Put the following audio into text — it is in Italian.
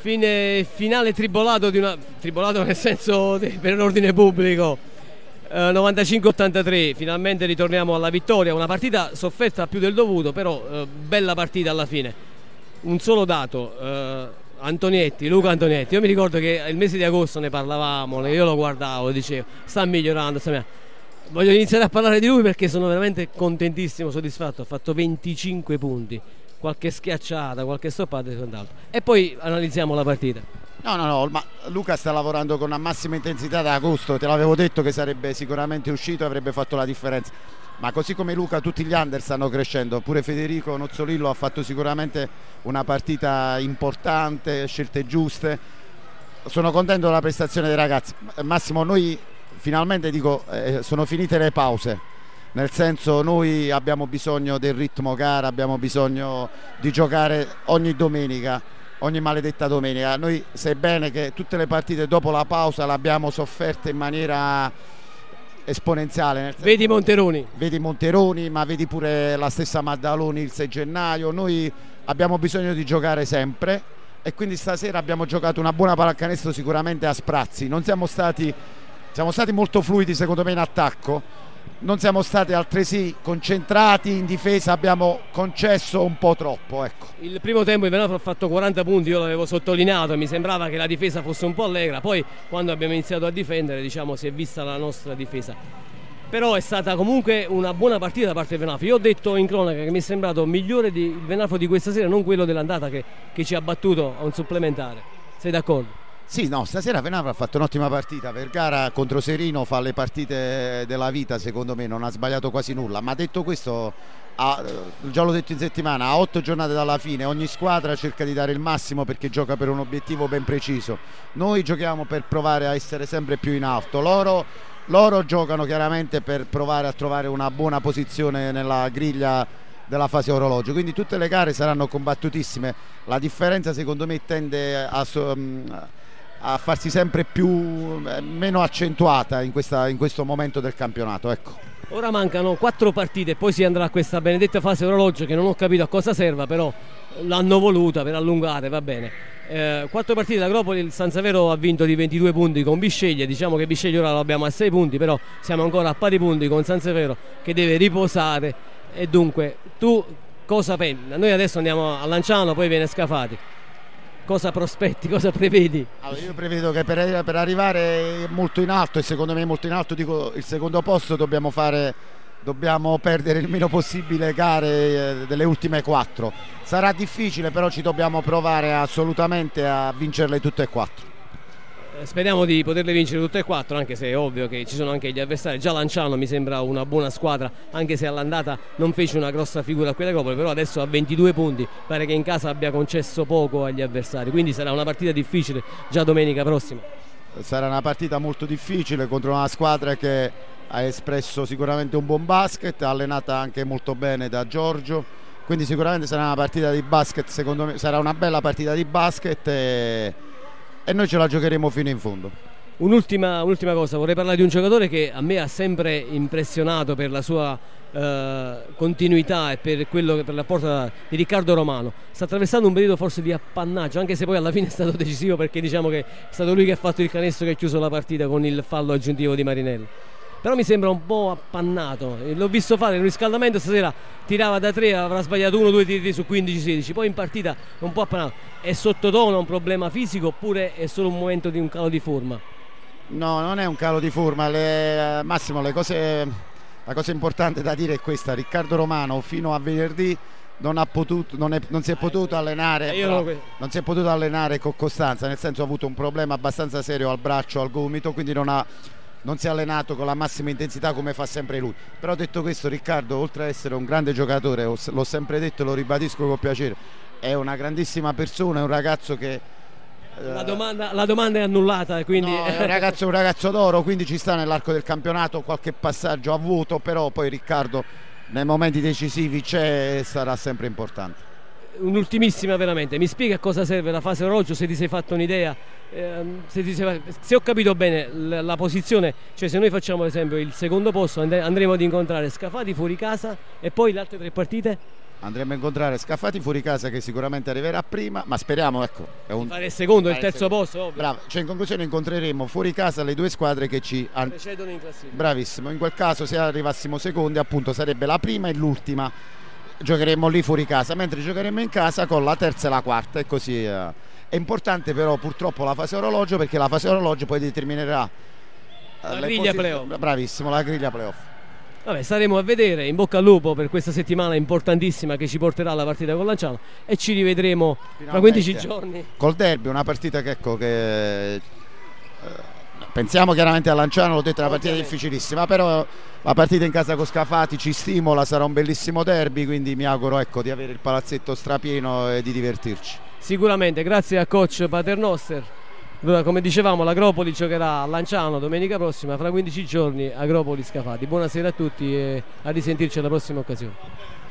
Finale tribolato, tribolato nel senso per l'ordine pubblico, 95-83, finalmente ritorniamo alla vittoria, una partita sofferta più del dovuto, però bella partita alla fine. Un solo dato, Luca Antonietti, io mi ricordo che il mese di agosto ne parlavamo, io lo guardavo, dicevo sta migliorando, voglio iniziare a parlare di lui perché sono veramente contentissimo, soddisfatto, ha fatto 25 punti, qualche schiacciata, qualche stoppata e quant'altro. E poi analizziamo la partita. No, ma Luca sta lavorando con la massima intensità da agosto, te l'avevo detto che sarebbe sicuramente uscito e avrebbe fatto la differenza. Ma così come Luca tutti gli under stanno crescendo, pure Federico Nozzolillo ha fatto sicuramente una partita importante, scelte giuste. Sono contento della prestazione dei ragazzi. Massimo, noi finalmente sono finite le pause, nel senso noi abbiamo bisogno del ritmo gara, abbiamo bisogno di giocare ogni domenica, ogni maledetta domenica. Noi sai bene che tutte le partite dopo la pausa le abbiamo sofferte in maniera esponenziale. Vedi Monteroni. Vedi Monteroni, ma vedi pure la stessa Maddaloni il 6 gennaio. Noi abbiamo bisogno di giocare sempre e quindi stasera abbiamo giocato una buona pallacanestro sicuramente a sprazzi. Siamo stati molto fluidi secondo me in attacco, non siamo stati altresì concentrati in difesa, abbiamo concesso un po' troppo, ecco. Il primo tempo il Venafro ha fatto 40 punti, io l'avevo sottolineato, mi sembrava che la difesa fosse un po' allegra, poi quando abbiamo iniziato a difendere si è vista la nostra difesa. Però è stata comunque una buona partita da parte del Venafro. Io ho detto in cronaca che mi è sembrato migliore il Venafro di questa sera, non quello dell'andata che ci ha battuto a un supplementare. Sei d'accordo? Sì, no, stasera Venafro ha fatto un'ottima partita. Vergara contro Serino fa le partite della vita, secondo me, non ha sbagliato quasi nulla. Ma detto questo, già l'ho detto in settimana, a 8 giornate dalla fine ogni squadra cerca di dare il massimo perché gioca per un obiettivo ben preciso. Noi giochiamo per provare a essere sempre più in alto. Loro giocano chiaramente per provare a trovare una buona posizione nella griglia della fase orologio, quindi tutte le gare saranno combattutissime. La differenza secondo me tende a farsi sempre meno accentuata in questo momento del campionato, ecco. Ora mancano 4 partite, poi si andrà a questa benedetta fase orologio che non ho capito a cosa serva, però l'hanno voluta per allungare, va bene. 4 partite d'Agropoli, il San Severo ha vinto di 22 punti con Bisceglie, diciamo che Bisceglie ora lo abbiamo a 6 punti, però siamo ancora a pari punti con San Severo che deve riposare. E dunque tu cosa pensi? Noi adesso andiamo a Lanciano, poi viene Scafati. Cosa prospetti, cosa prevedi? Allora, io prevedo che per arrivare molto in alto, e secondo me molto in alto dico il secondo posto, dobbiamo perdere il meno possibile gare delle ultime 4. Sarà difficile, però ci dobbiamo provare assolutamente a vincerle tutte e 4. Speriamo di poterle vincere tutte e 4, anche se è ovvio che ci sono anche gli avversari. Già Lanciano mi sembra una buona squadra, anche se all'andata non fece una grossa figura a quell'Agropoli, però adesso ha 22 punti, pare che in casa abbia concesso poco agli avversari, quindi sarà una partita difficile già domenica prossima. Sarà una partita molto difficile contro una squadra che ha espresso sicuramente un buon basket, allenata anche molto bene da Giorgio, quindi sicuramente sarà una partita di basket, secondo me sarà una bella partita di basket e noi ce la giocheremo fino in fondo. Un'ultima cosa, vorrei parlare di un giocatore che a me ha sempre impressionato per la sua continuità e per l'apporto di Riccardo Romano. Sta attraversando un periodo forse di appannaggio, anche se poi alla fine è stato decisivo, perché diciamo che è stato lui che ha fatto il canestro che ha chiuso la partita con il fallo aggiuntivo di Marinelli. Però mi sembra un po' appannato, l'ho visto fare nel riscaldamento stasera, tirava da 3, avrà sbagliato 1-2 tiri su 15-16, poi in partita un po' appannato. È sottotono, un problema fisico oppure è solo un momento di un calo di forma? No, non è un calo di forma, Massimo, la cosa importante da dire è questa: Riccardo Romano fino a venerdì non si è potuto allenare, non si è potuto allenare con costanza, nel senso ha avuto un problema abbastanza serio al braccio, al gomito, quindi non si è allenato con la massima intensità come fa sempre lui. Però detto questo, Riccardo, oltre ad essere un grande giocatore, l'ho sempre detto e lo ribadisco con piacere, è una grandissima persona, è un ragazzo che la domanda è annullata, quindi no, è un ragazzo d'oro, quindi ci sta nell'arco del campionato, qualche passaggio ha avuto, però poi Riccardo nei momenti decisivi c'è e sarà sempre importante. Un'ultimissima veramente, mi spiega a cosa serve la fase orologio, se ti sei fatto un'idea, se ho capito bene la posizione, cioè se noi facciamo ad esempio il secondo posto andremo ad incontrare Scafati fuori casa e poi le altre 3 partite? andremo a incontrare Scafati fuori casa, che sicuramente arriverà prima, ma speriamo, ecco, fare il secondo, il terzo posto, ovvio. Bravo, cioè in conclusione incontreremo fuori casa le due squadre che ci precedono in classifica. Bravissimo, in quel caso se arrivassimo secondi appunto sarebbe la prima e l'ultima, giocheremmo lì fuori casa, mentre giocheremo in casa con la terza e la quarta e così. È importante però purtroppo la fase orologio, perché la fase orologio poi determinerà la griglia playoff. Bravissimo, la griglia playoff. Vabbè, staremo a vedere, in bocca al lupo per questa settimana importantissima che ci porterà alla partita con Lanciano, e ci rivedremo fra 15 giorni. Col derby, una partita che ecco che pensiamo chiaramente a Lanciano, l'ho detto, è una partita difficilissima, però la partita in casa con Scafati ci stimola, sarà un bellissimo derby, quindi mi auguro, ecco, di avere il palazzetto strapieno e di divertirci. Sicuramente, grazie a coach Paternoster. Come dicevamo, l'Agropoli giocherà a Lanciano domenica prossima, fra 15 giorni Agropoli Scafati. Buonasera a tutti e a risentirci alla prossima occasione.